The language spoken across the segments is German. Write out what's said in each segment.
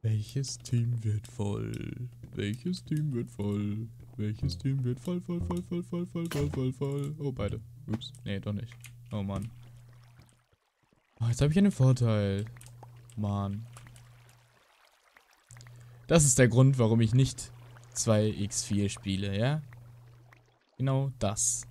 Welches Team wird voll? Welches Team wird voll? Welches Team wird voll, voll, voll, voll, voll, voll, voll, voll, voll? Oh, beide. Ups. Nee, doch nicht. Oh, Mann. Oh, jetzt habe ich einen Vorteil. Mann. Das ist der Grund, warum ich nicht 2x4 spiele, ja? Genau das.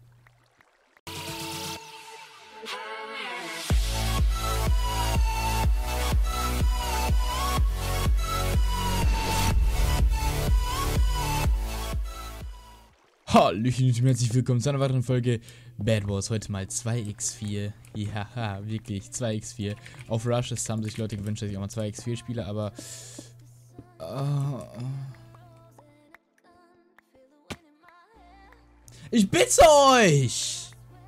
Hallöchen und herzlich willkommen zu einer weiteren Folge Bed Wars. Heute mal 2x4. Ja, wirklich 2x4. Auf Rushes haben sich Leute gewünscht, dass ich auch mal 2x4 spiele, aber... Ich bitte euch!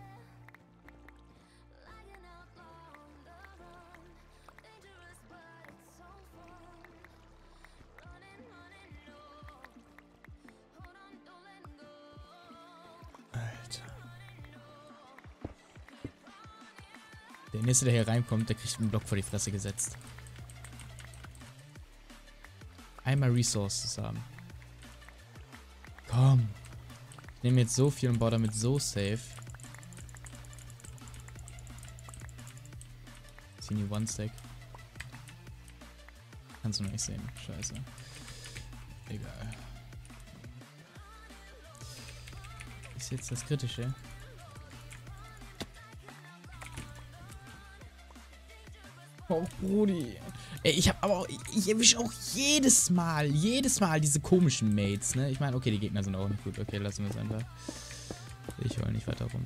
Der nächste, der hier reinkommt, der kriegt einen Block vor die Fresse gesetzt. Einmal Resources haben. Komm. Ich nehme jetzt so viel und baue damit so safe. Sini One Stack. Kannst du noch nicht sehen. Scheiße. Egal. Ist jetzt das Kritische. Oh, Brudi. Ey, ich hab aber auch, ich erwische auch jedes Mal diese komischen Mates, ne? Ich meine, okay, die Gegner sind auch nicht gut. Okay, lassen wir es einfach. Ich heul nicht weiter rum.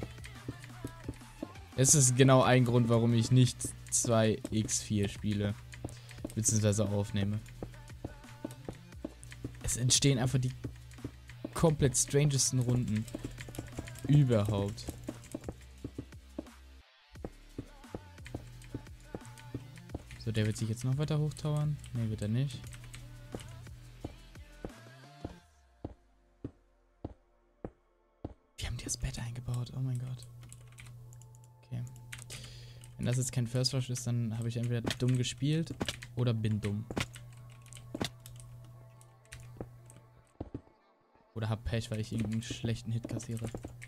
Es ist genau ein Grund, warum ich nicht 2x4 spiele. Beziehungsweise aufnehme. Es entstehen einfach die komplett strangesten Runden überhaupt. So, der wird sich jetzt noch weiter hochtowern. Ne, wird er nicht. Wir haben das Bett eingebaut. Oh mein Gott. Okay. Wenn das jetzt kein First Rush ist, dann habe ich entweder dumm gespielt oder bin dumm. Oder hab Pech, weil ich irgendeinen schlechten Hit kassiere.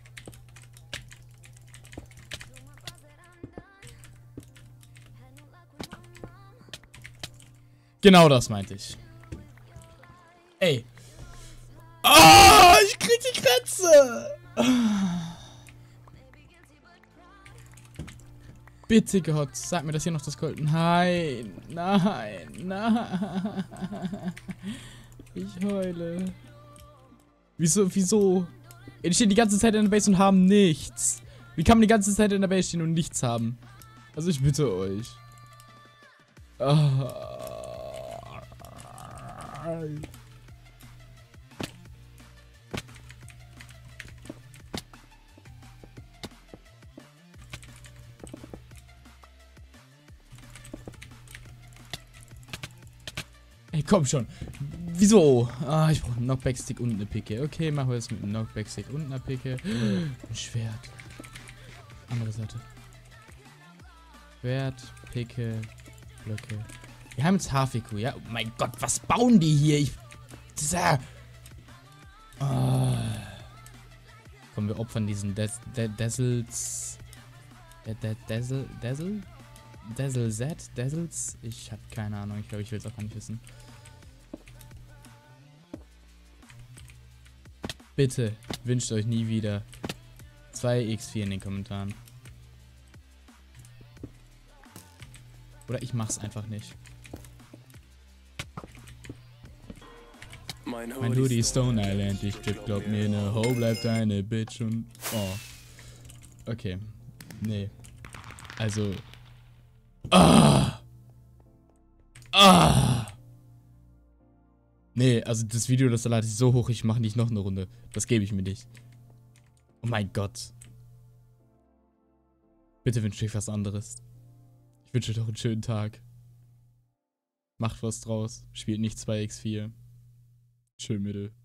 Genau das meinte ich. Ey. Oh, ich krieg die Kratze. Bitte Gott, sag mir, dass hier noch das Gold... Nein, nein, nein. Ich heule. Wieso? Die stehen die ganze Zeit in der Base und haben nichts. Wie kann man die ganze Zeit in der Base stehen und nichts haben? Also ich bitte euch. Ey, komm schon. Wieso? Ah, ich brauche einen Knockback-Stick und eine Picke. Okay, machen wir das mit einem Knockback-Stick und einer Picke. Ein Schwert. Andere Seite. Schwert, Picke, Blöcke. Wir haben jetzt Hafiku, ja? Oh mein Gott, was bauen die hier? Komm, wir opfern diesen Dazzles. Dazzle Z? Dazzles? Ich hab keine Ahnung. Ich glaube, ich will es auch gar nicht wissen. Bitte, wünscht euch nie wieder 2x4 in den Kommentaren. Oder ich mach's einfach nicht. Mein Hoodie Stone Island, ich glaub mir, ne Ho bleibt eine Bitch und... Oh. Okay. Nee. Also... Nee, also das Video, das lade ich so hoch, ich mache nicht noch eine Runde. Das gebe ich mir nicht. Oh mein Gott. Bitte wünscht euch was anderes. Ich wünsche euch doch einen schönen Tag. Macht was draus. Spielt nicht 2x4. Schön Mittel.